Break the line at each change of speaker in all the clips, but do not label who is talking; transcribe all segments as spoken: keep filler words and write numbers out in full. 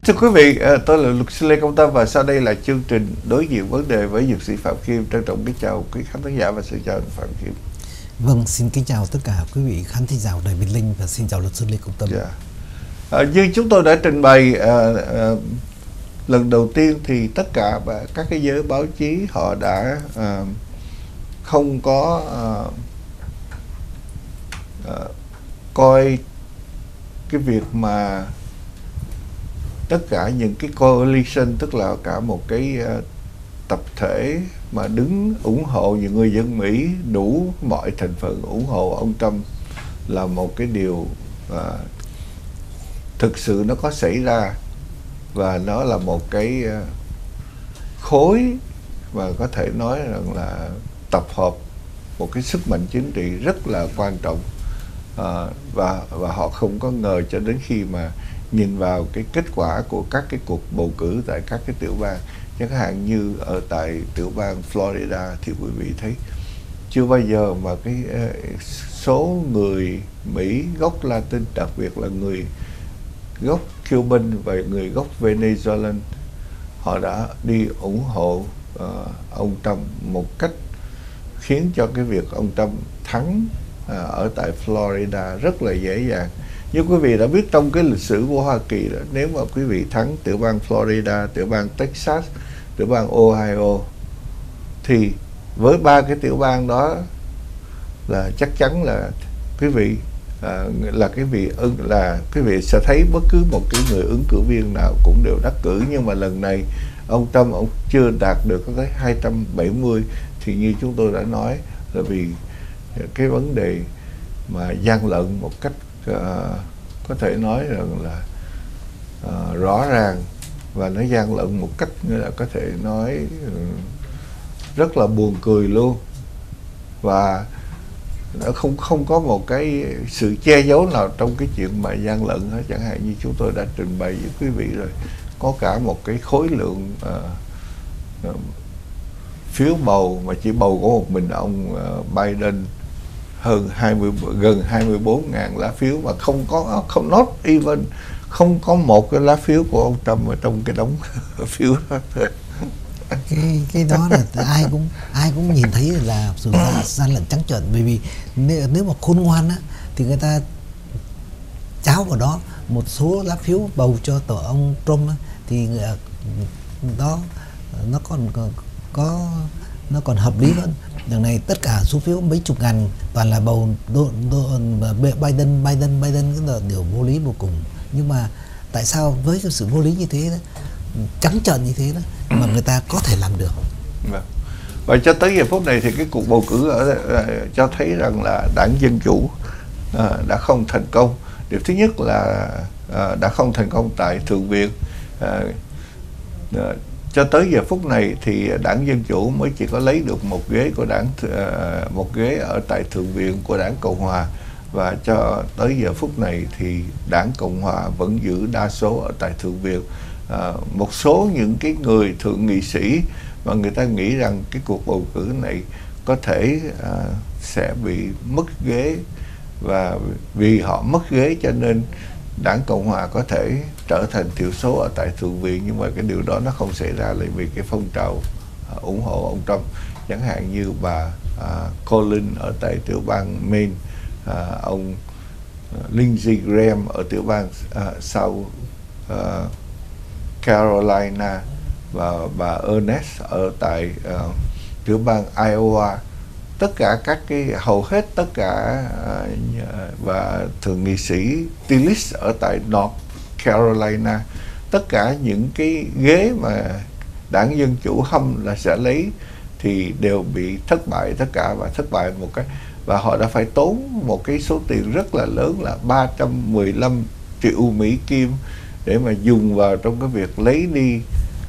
Thưa quý vị, tôi là luật sư Lê Công Tâm và sau đây là chương trình đối diện vấn đề với dược sĩ Phạm Kim. Trân trọng kính chào quý khán thính giả và xin chào Phạm Kim.
Vâng, xin kính chào tất cả quý vị khán thính giả Đài Bình Linh và xin chào luật sư Lê Công Tâm.
Yeah. À, như chúng tôi đã trình bày à, à, lần đầu tiên thì tất cả các cái giới báo chí họ đã à, không có à, à, coi cái việc mà tất cả những cái coalition, tức là cả một cái uh, tập thể mà đứng ủng hộ những người dân Mỹ, đủ mọi thành phần ủng hộ ông Trump là một cái điều uh, thực sự nó có xảy ra, và nó là một cái uh, khối và có thể nói rằng là tập hợp một cái sức mạnh chính trị rất là quan trọng, uh, và và họ không có ngờ cho đến khi mà nhìn vào cái kết quả của các cái cuộc bầu cử tại các cái tiểu bang, chẳng hạn như ở tại tiểu bang Florida thì quý vị thấy chưa bao giờ mà cái uh, số người Mỹ gốc Latin, đặc biệt là người gốc Cuban và người gốc Venezuelan, họ đã đi ủng hộ uh, ông Trump một cách khiến cho cái việc ông Trump thắng uh, ở tại Florida rất là dễ dàng. Như quý vị đã biết, trong cái lịch sử của Hoa Kỳ đó, nếu mà quý vị thắng tiểu bang Florida, tiểu bang Texas, tiểu bang Ohio, thì với ba cái tiểu bang đó là chắc chắn là quý vị à, là cái vị ứng là quý vị sẽ thấy bất cứ một cái người ứng cử viên nào cũng đều đắc cử. Nhưng mà lần này ông Trump ông chưa đạt được tới hai trăm bảy mươi, thì như chúng tôi đã nói là vì cái vấn đề mà gian lận một cách uh, có thể nói rằng là uh, rõ ràng, và nó gian lận một cách như là có thể nói uh, rất là buồn cười luôn, và nó không không có một cái sự che giấu nào trong cái chuyện mà gian lận hết. Chẳng hạn như chúng tôi đã trình bày với quý vị rồi, có cả một cái khối lượng uh, uh, phiếu bầu mà chỉ bầu có một mình ông uh, Biden hơn hai mươi, gần hai mươi bốn ngàn lá phiếu, mà không có không not even không có một cái lá phiếu của ông Trump ở trong cái đống phiếu đó.
cái cái đó là ai cũng ai cũng nhìn thấy là sự gian lận trắng trợn, bởi vì nếu, nếu mà khôn ngoan á thì người ta cháo vào đó một số lá phiếu bầu cho tổ ông Trump á, thì đó nó còn có, có nó còn hợp lý hơn. Đằng này tất cả số phiếu mấy chục ngàn toàn là bầu đô, đô, Biden Biden Biden, cái là điều vô lý vô cùng. Nhưng mà tại sao với cái sự vô lý như thế đó, trắng trợn như thế đó, mà người ta có thể làm được?
Và cho tới giờ phút này thì cái cuộc bầu cử ở uh, cho thấy rằng là đảng Dân Chủ uh, đã không thành công. Điều thứ nhất là uh, đã không thành công tại Thượng viện. Uh, uh, cho tới giờ phút này thì đảng Dân Chủ mới chỉ có lấy được một ghế của đảng uh, một ghế ở tại Thượng viện của đảng Cộng Hòa, và cho tới giờ phút này thì đảng Cộng Hòa vẫn giữ đa số ở tại Thượng viện. Uh, một số những cái người thượng nghị sĩ mà người ta nghĩ rằng cái cuộc bầu cử này có thể uh, sẽ bị mất ghế, và vì họ mất ghế cho nên đảng Cộng Hòa có thể trở thành thiểu số ở tại Thượng viện. Nhưng mà cái điều đó nó không xảy ra là vì cái phong trào uh, ủng hộ ông Trump. Chẳng hạn như bà uh, Collins ở tại tiểu bang Maine, uh, ông uh, Lindsey Graham ở tiểu bang uh, South uh, Carolina, và bà Ernest ở tại uh, tiểu bang Iowa. Tất cả các cái hầu hết tất cả uh, và thượng nghị sĩ Tillis ở tại North Carolina, tất cả những cái ghế mà đảng Dân Chủ hâm là sẽ lấy thì đều bị thất bại tất cả, và thất bại một cái, và họ đã phải tốn một cái số tiền rất là lớn là ba trăm mười lăm triệu Mỹ Kim để mà dùng vào trong cái việc lấy đi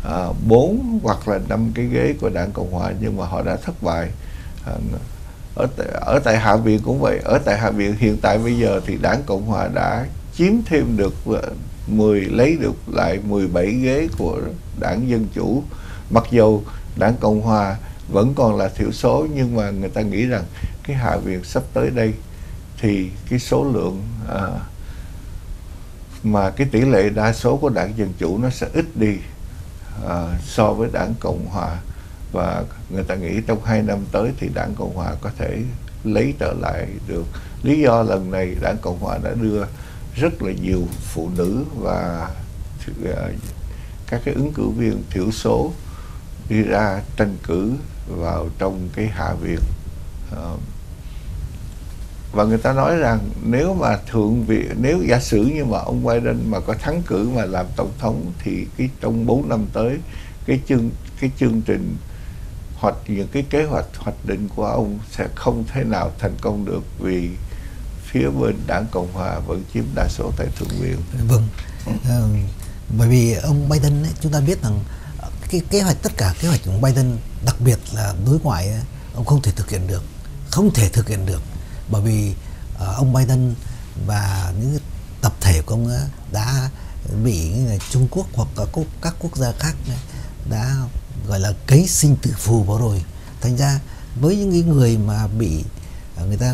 bốn à, hoặc là năm cái ghế của đảng Cộng Hòa. Nhưng mà họ đã thất bại. à, ở ở tại Hạ viện cũng vậy. Ở tại Hạ viện hiện tại bây giờ thì đảng Cộng Hòa đã chiếm thêm được mười lấy được lại mười bảy ghế của đảng Dân Chủ, mặc dù đảng Cộng Hòa vẫn còn là thiểu số. Nhưng mà người ta nghĩ rằng cái Hạ viện sắp tới đây thì cái số lượng à, mà cái tỷ lệ đa số của đảng Dân Chủ nó sẽ ít đi uh, so với đảng Cộng Hòa, và người ta nghĩ trong hai năm tới thì đảng Cộng Hòa có thể lấy trở lại được. Lý do lần này đảng Cộng Hòa đã đưa rất là nhiều phụ nữ và uh, các cái ứng cử viên thiểu số đi ra tranh cử vào trong cái Hạ viện. Uh, và người ta nói rằng nếu mà thượng viện, nếu giả sử như mà ông Biden mà có thắng cử mà làm tổng thống thì cái trong bốn năm tới cái chương cái chương trình hoặc những cái kế hoạch hoạch định của ông sẽ không thể nào thành công được, vì phía bên đảng Cộng Hòa vẫn chiếm đa số tại thượng viện.
Vâng. Ừ. Bởi vì ông Biden ấy, chúng ta biết rằng cái kế hoạch, tất cả kế hoạch của ông Biden, đặc biệt là đối ngoại, ông không thể thực hiện được, không thể thực hiện được, bởi vì uh, ông Biden và những tập thể của ông đã bị như là Trung Quốc hoặc các, các quốc gia khác đã gọi là cấy sinh tử phù vào rồi. Thành ra với những cái người mà bị uh, người ta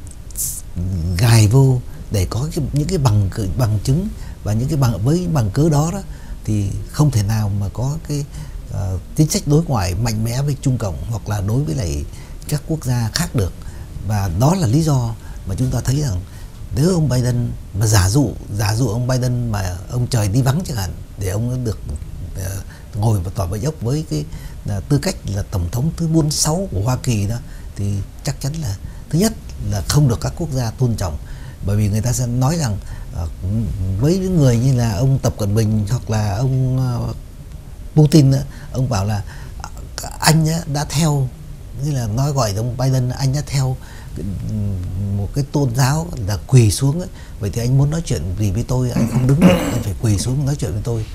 gài vô để có cái, những cái bằng bằng chứng và những cái bằng với bằng cớ đó đó thì không thể nào mà có cái uh, chính sách đối ngoại mạnh mẽ với Trung Cộng hoặc là đối với lại các quốc gia khác được. Và đó là lý do mà chúng ta thấy rằng nếu ông Biden mà giả dụ giả dụ ông Biden mà ông trời đi vắng chẳng hạn, để ông được uh, ngồi vào tòa Bạch Ốc với cái uh, tư cách là tổng thống thứ bốn mươi sáu của Hoa Kỳ đó, thì chắc chắn là thứ nhất là không được các quốc gia tôn trọng, bởi vì người ta sẽ nói rằng uh, với những người như là ông Tập Cận Bình hoặc là ông uh, Putin đó, ông bảo là uh, anh uh, đã theo, như là nói gọi ông Biden, anh đã theo một cái tôn giáo là quỳ xuống ấy. Vậy thì anh muốn nói chuyện gì với tôi, anh không đứng được, anh phải quỳ xuống nói chuyện với tôi.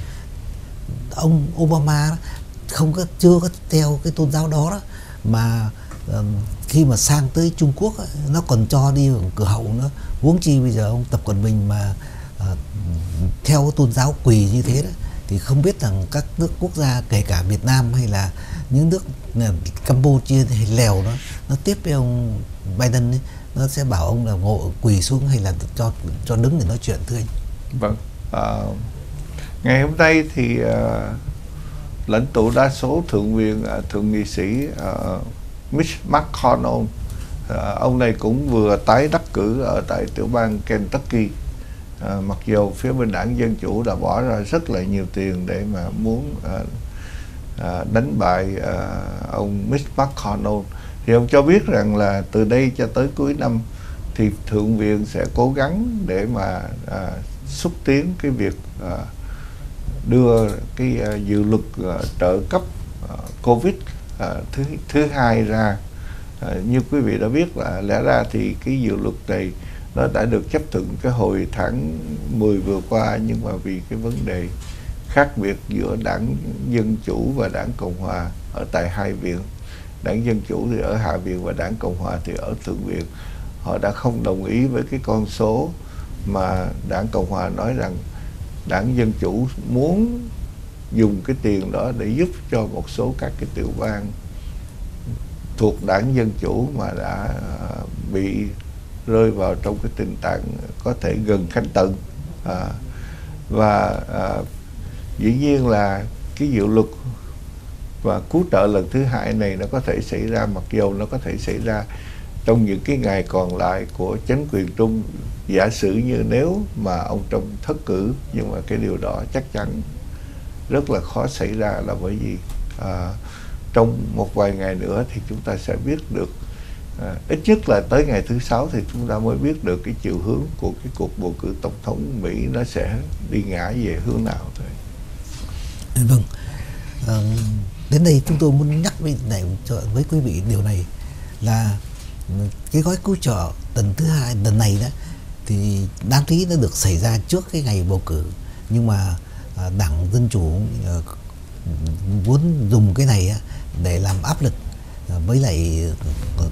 Ông Obama không có chưa có theo cái tôn giáo đó, đó mà uh, khi mà sang tới Trung Quốc ấy, nó còn cho đi cửa hậu nữa, huống chi bây giờ ông Tập Cận Bình mà uh, theo cái tôn giáo quỳ như thế đó, thì không biết rằng các nước quốc gia kể cả Việt Nam hay là những nước Campuchia hay Lào nó nó tiếp với ông Biden ấy, nó sẽ bảo ông là ngộ quỳ xuống hay là cho cho đứng để nói chuyện, thưa anh.
Vâng. Uh, ngày hôm nay thì uh, lãnh tụ đa số thượng viện uh, thượng nghị sĩ uh, Mitch McConnell, uh, ông này cũng vừa tái đắc cử ở tại tiểu bang Kentucky. Uh, mặc dù phía bên đảng Dân Chủ đã bỏ ra rất là nhiều tiền để mà muốn uh, uh, đánh bại uh, ông Mitch McConnell, thì ông cho biết rằng là từ đây cho tới cuối năm thì thượng viện sẽ cố gắng để mà uh, xúc tiến cái việc uh, đưa cái uh, dự luật uh, trợ cấp uh, Covid uh, thứ thứ hai ra. Uh, như quý vị đã biết là lẽ ra thì cái dự luật này nó đã được chấp thuận cái hồi tháng mười vừa qua, nhưng mà vì cái vấn đề khác biệt giữa đảng Dân Chủ và đảng Cộng Hòa ở tại hai viện, đảng Dân Chủ thì ở Hạ viện và đảng Cộng Hòa thì ở Thượng viện, họ đã không đồng ý với cái con số mà đảng Cộng Hòa nói rằng đảng Dân Chủ muốn dùng cái tiền đó để giúp cho một số các cái tiểu bang thuộc đảng Dân Chủ mà đã bị rơi vào trong cái tình trạng có thể gần khánh tận. À, và à, dĩ nhiên là cái dự luật và cứu trợ lần thứ hai này nó có thể xảy ra, mặc dù nó có thể xảy ra trong những cái ngày còn lại của chính quyền Trung, giả sử như nếu mà ông Trump thất cử, nhưng mà cái điều đó chắc chắn rất là khó xảy ra, là bởi vì à, trong một vài ngày nữa thì chúng ta sẽ biết được, à, ít nhất là tới ngày thứ sáu thì chúng ta mới biết được cái chiều hướng của cái cuộc bầu cử tổng thống Mỹ nó sẽ đi ngã về hướng nào thôi.
Vâng. À, đến đây chúng tôi muốn nhắc với này với quý vị điều này là cái gói cứu trợ lần thứ hai lần này đó thì đáng lý nó được xảy ra trước cái ngày bầu cử, nhưng mà à, đảng Dân Chủ à, muốn dùng cái này á, để làm áp lực à, với lại à,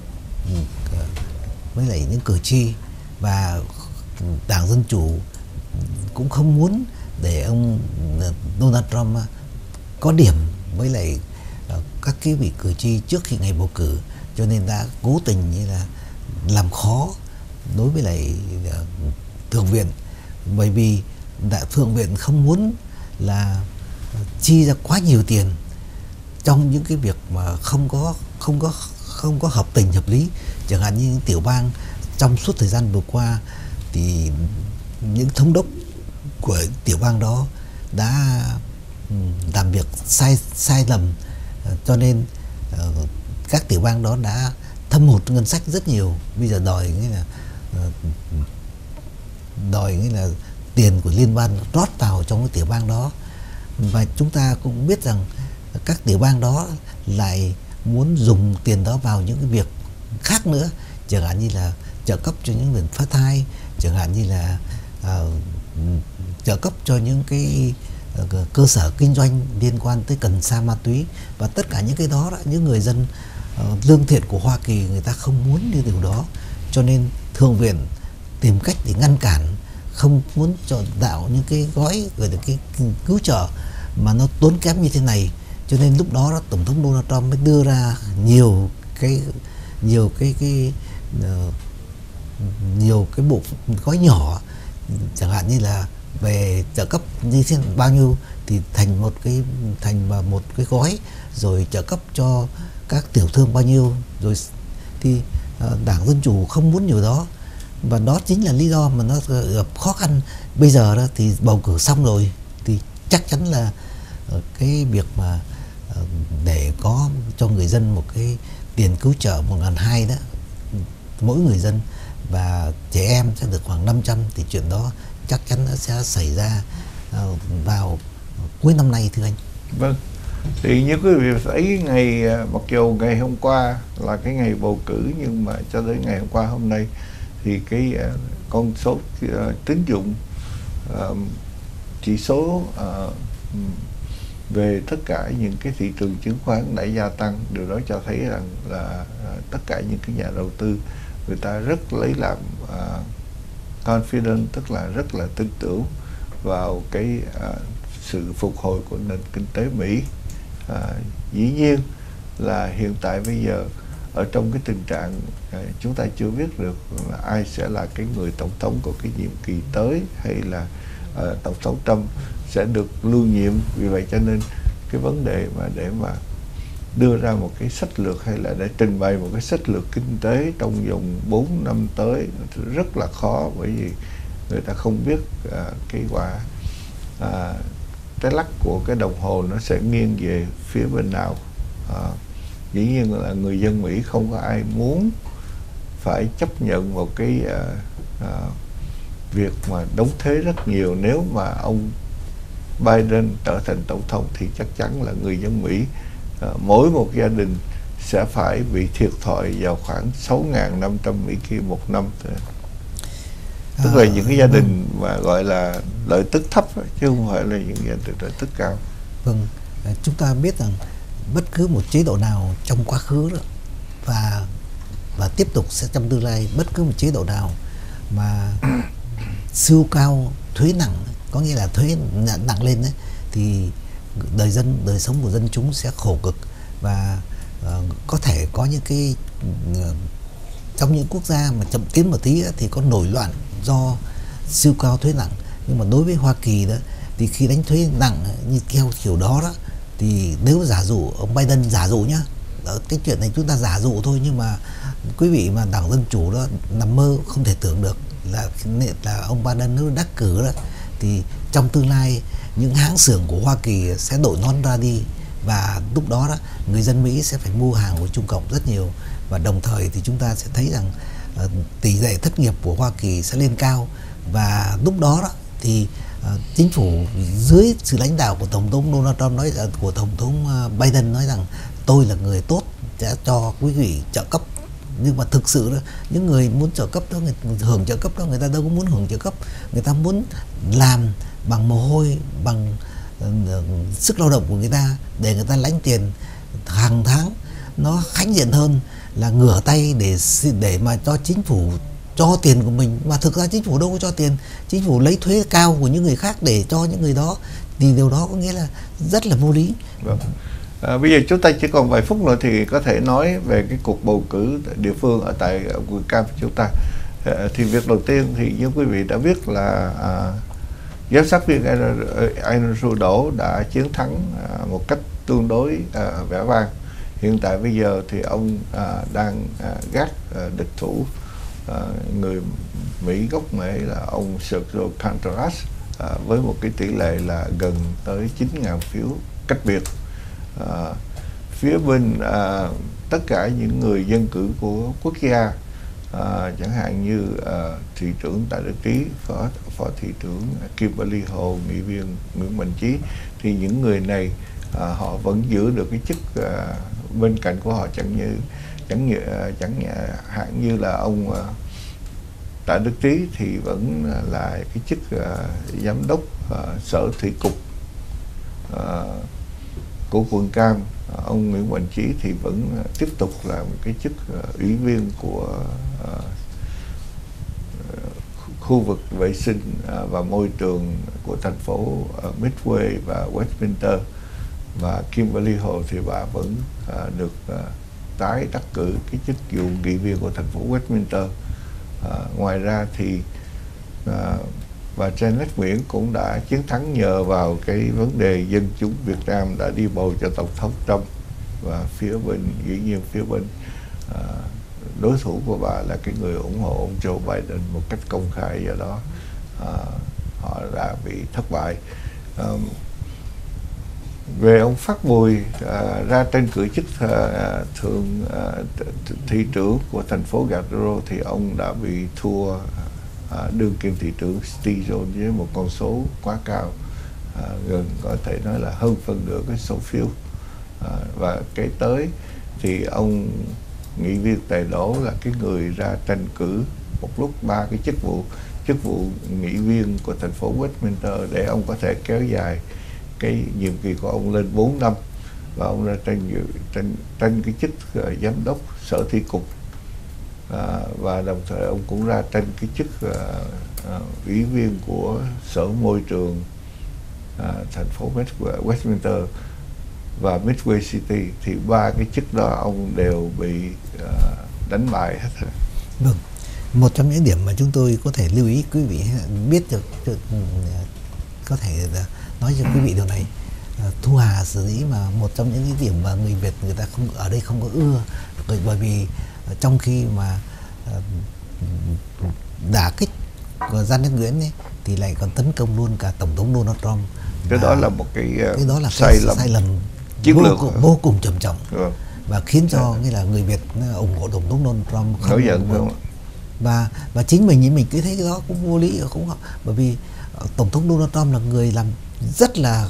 với lại những cử tri, và đảng Dân Chủ cũng không muốn để ông Donald Trump có điểm với lại uh, các cái vị cử tri trước khi ngày bầu cử, cho nên đã cố tình như là làm khó đối với lại uh, thượng viện. Bởi vì đại Thượng viện không muốn là chi ra quá nhiều tiền trong những cái việc mà không có không có không có hợp tình hợp lý. Chẳng hạn như những tiểu bang trong suốt thời gian vừa qua thì những thống đốc của tiểu bang đó đã làm việc sai sai lầm, cho nên uh, các tiểu bang đó đã thâm hụt ngân sách rất nhiều. Bây giờ đòi nghĩa là uh, đòi nghĩa là tiền của liên bang rót vào trong cái tiểu bang đó, và chúng ta cũng biết rằng các tiểu bang đó lại muốn dùng tiền đó vào những cái việc khác nữa, chẳng hạn như là trợ cấp cho những người phá thai, chẳng hạn như là uh, trợ cấp cho những cái uh, cơ sở kinh doanh liên quan tới cần sa ma túy, và tất cả những cái đó, đó những người dân uh, lương thiện của Hoa Kỳ người ta không muốn như điều đó, cho nên Thượng viện tìm cách để ngăn cản, không muốn cho tạo những cái gói gọi là cái cứu trợ mà nó tốn kém như thế này. Cho nên lúc đó, đó Tổng thống Donald Trump mới đưa ra nhiều cái nhiều cái cái uh, nhiều cái bộ gói nhỏ, chẳng hạn như là về trợ cấp như thế bao nhiêu thì thành một cái thành một cái gói, rồi trợ cấp cho các tiểu thương bao nhiêu, rồi thì uh, Đảng Dân Chủ không muốn nhiều đó, và đó chính là lý do mà nó gặp khó khăn. Bây giờ đó thì bầu cử xong rồi thì chắc chắn là uh, cái việc mà uh, để có cho người dân một cái tiền cứu trợ một ngàn hai đó mỗi người dân, và trẻ em sẽ được khoảng năm trăm, thì chuyện đó chắc chắn nó sẽ xảy ra uh, vào cuối năm nay, thưa anh.
Vâng, thì như quý vị thấy ngày mặc dù ngày hôm qua là cái ngày bầu cử, nhưng mà cho đến ngày hôm qua hôm nay thì cái uh, con số uh, tín dụng, uh, chỉ số uh, về tất cả những cái thị trường chứng khoán đã gia tăng. Điều đó cho thấy rằng là uh, tất cả những cái nhà đầu tư người ta rất lấy làm uh, confident, tức là rất là tin tưởng vào cái uh, sự phục hồi của nền kinh tế Mỹ. Uh, dĩ nhiên là hiện tại bây giờ ở trong cái tình trạng uh, chúng ta chưa biết được là ai sẽ là cái người tổng thống của cái nhiệm kỳ tới, hay là uh, tổng thống Trump sẽ được lưu nhiệm. Vì vậy cho nên cái vấn đề mà để mà đưa ra một cái sách lược, hay là để trình bày một cái sách lược kinh tế trong vòng bốn năm tới rất là khó, bởi vì người ta không biết uh, cái quả uh, cái lắc của cái đồng hồ nó sẽ nghiêng về phía bên nào. Uh, dĩ nhiên là người dân Mỹ không có ai muốn phải chấp nhận một cái uh, uh, việc mà đóng thuế rất nhiều. Nếu mà ông Biden trở thành tổng thống thì chắc chắn là người dân Mỹ, uh, mỗi một gia đình sẽ phải bị thiệt thòi vào khoảng sáu nghìn năm trăm Mỹ Kim một năm. Tức là những cái gia đình mà gọi là lợi tức thấp, chứ không phải là những gia đình lợi tức cao.
Vâng, chúng ta biết rằng bất cứ một chế độ nào trong quá khứ đó, và và tiếp tục sẽ trong tương lai, bất cứ một chế độ nào mà siêu cao thuế nặng, có nghĩa là thuế nặng lên đấy, thì đời dân đời sống của dân chúng sẽ khổ cực, và uh, có thể có những cái uh, trong những quốc gia mà chậm tiến một tí thì có nổi loạn do siêu cao thuế nặng. Nhưng mà đối với Hoa Kỳ đó thì khi đánh thuế nặng như theo kiểu đó đó, thì nếu giả dụ ông Biden, giả dụ nhá, cái chuyện này chúng ta giả dụ thôi, nhưng mà quý vị mà Đảng Dân Chủ đó nằm mơ không thể tưởng được là là ông Biden nếu đắc cử đó, thì trong tương lai những hãng xưởng của Hoa Kỳ sẽ đội nón ra đi, và lúc đó đó người dân Mỹ sẽ phải mua hàng của Trung Cộng rất nhiều, và đồng thời thì chúng ta sẽ thấy rằng uh, tỷ lệ thất nghiệp của Hoa Kỳ sẽ lên cao, và lúc đó đó thì uh, chính phủ dưới sự lãnh đạo của Tổng thống Donald Trump nói uh, của Tổng thống uh, Biden nói rằng tôi là người tốt, sẽ cho quý vị trợ cấp. Nhưng mà thực sự đó, những người muốn trợ cấp đó, người hưởng trợ cấp đó, người ta đâu có muốn hưởng trợ cấp, người ta muốn làm bằng mồ hôi, bằng uh, sức lao động của người ta, để người ta lãnh tiền hàng tháng nó hãnh diện hơn là ngửa tay để để mà cho chính phủ cho tiền của mình. Mà thực ra chính phủ đâu có cho tiền, chính phủ lấy thuế cao của những người khác để cho những người đó, thì điều đó có nghĩa là rất là vô lý.
Vâng. À, bây giờ chúng ta chỉ còn vài phút nữa thì có thể nói về cái cuộc bầu cử địa phương ở tại quận Cam của chúng ta. À, thì việc đầu tiên thì như quý vị đã biết là à, giám sát viên Andrew Đỗ đã chiến thắng uh, một cách tương đối uh, vẻ vang. Hiện tại bây giờ thì ông uh, đang uh, gác uh, địch thủ uh, người Mỹ gốc Mễ là ông Sergio Contreras uh, với một cái tỷ lệ là gần tới chín nghìn phiếu cách biệt. Uh, phía bên uh, tất cả những người dân cử của quốc gia, uh, chẳng hạn như uh, thị trưởng Tạ Đức Trí, phó phó thị trưởng Kimberly Hồ, nghị viên Nguyễn Mạnh Trí, thì những người này uh, họ vẫn giữ được cái chức uh, bên cạnh của họ, chẳng như chẳng như chẳng hạn như là ông uh, Tạ Đức Trí thì vẫn là cái chức uh, giám đốc uh, sở thủy cục uh, của quận Cam. Ông Nguyễn Mạnh Trí thì vẫn tiếp tục làm cái chức uh, ủy viên của uh, khu vực vệ sinh uh, và môi trường của thành phố uh, Midway và Westminster. Và Kimberly Hồ thì bà vẫn uh, được uh, tái đắc cử cái chức vụ nghị viên của thành phố Westminster. Uh, ngoài ra thì uh, và Janet Nguyễn cũng đã chiến thắng nhờ vào cái vấn đề dân chúng Việt Nam đã đi bầu cho Tổng thống Trump, và phía bên dĩ nhiên phía bên uh, đối thủ của bà là cái người ủng hộ ông Joe Biden một cách công khai, do đó uh, họ đã bị thất bại. Um, về ông Phát Bùi uh, ra tranh cử chức uh, thượng uh, thị trưởng của thành phố Gatineau thì ông đã bị thua uh, đương kim thị trưởng Steve Jones với một con số quá cao, uh, gần có thể nói là hơn phần nửa cái số phiếu. Uh, và kế tới thì ông nghị viên Tài Đỗ là cái người ra tranh cử một lúc ba cái chức vụ chức vụ nghị viên của thành phố Westminster để ông có thể kéo dài cái nhiệm kỳ của ông lên bốn năm, và ông ra tranh tranh tranh cái chức uh, giám đốc sở thi cục, uh, và đồng thời ông cũng ra tranh cái chức uh, uh, ủy viên của sở môi trường uh, thành phố Westminster và Midway City. Thì ba cái chức đó ông đều bị uh, đánh bại hết rồi.
Vâng, một trong những điểm mà chúng tôi có thể lưu ý quý vị biết được, được có thể nói cho quý vị điều này. Thu Hà xử lý mà một trong những cái điểm mà người Việt người ta không ở đây không có ưa, bởi vì trong khi mà đả kích của Janet Nguyễn ấy, thì lại còn tấn công luôn cả Tổng thống Donald Trump.
Cái đó là một cái, uh,
cái đó là
sai
cái
lầm
sai lầm
chiến
vô
lược
cùng, vô cùng trầm trọng,
ừ.
và khiến cho nghĩa là người Việt ủng hộ Tổng thống Donald Trump không
nổi giận không?
và và chính mình như mình cứ thấy cái đó cũng vô lý, cũng không, bởi vì Tổng thống Donald Trump là người làm rất là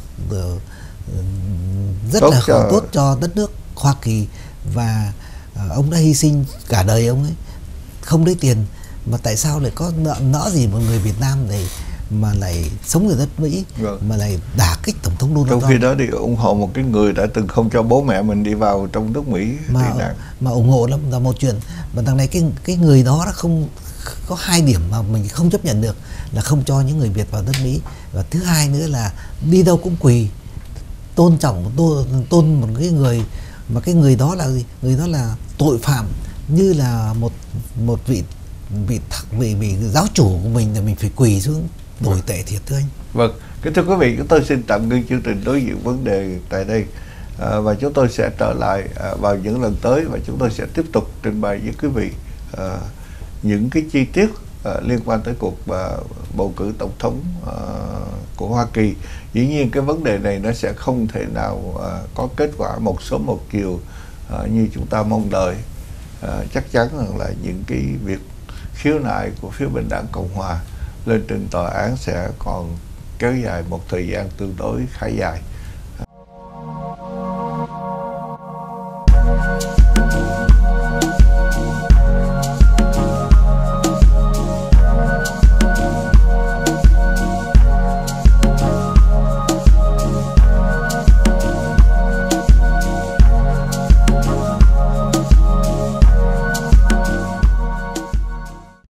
rất
tốt
là
cho...
tốt cho đất nước Hoa Kỳ, và uh, ông đã hy sinh cả đời ông ấy, không lấy tiền, mà tại sao lại có nợ, nỡ gì một người Việt Nam này mà lại sống ở đất Mỹ, vâng. mà lại đả kích Tổng thống Donald Trump.
Trong khi đó thì ủng hộ một cái người đã từng không cho bố mẹ mình đi vào trong nước Mỹ
mà, mà ủng hộ lắm là một chuyện, mà thằng này cái cái người đó nó không có hai điểm mà mình không chấp nhận được, là không cho những người Việt vào đất Mỹ, và thứ hai nữa là đi đâu cũng quỳ tôn trọng tôn, tôn một cái người mà cái người đó là gì? Người đó là tội phạm, như là một một vị vị vị, vị giáo chủ của mình là mình phải quỳ xuống, đổi vâng. tệ thiệt thưa anh.
Vâng, kính thưa quý vị, chúng tôi xin tạm ngưng chương trình đối diện vấn đề tại đây, à, và chúng tôi sẽ trở lại à, vào những lần tới, và chúng tôi sẽ tiếp tục trình bày với quý vị à, những cái chi tiết à, liên quan tới cuộc à, bầu cử tổng thống à, của Hoa Kỳ. Dĩ nhiên cái vấn đề này nó sẽ không thể nào à, có kết quả một sớm một chiều à, như chúng ta mong đợi. À, chắc chắn rằng là những cái việc khiếu nại của phía bên đảng Cộng Hòa lên trên tòa án sẽ còn kéo dài một thời gian tương đối khá dài.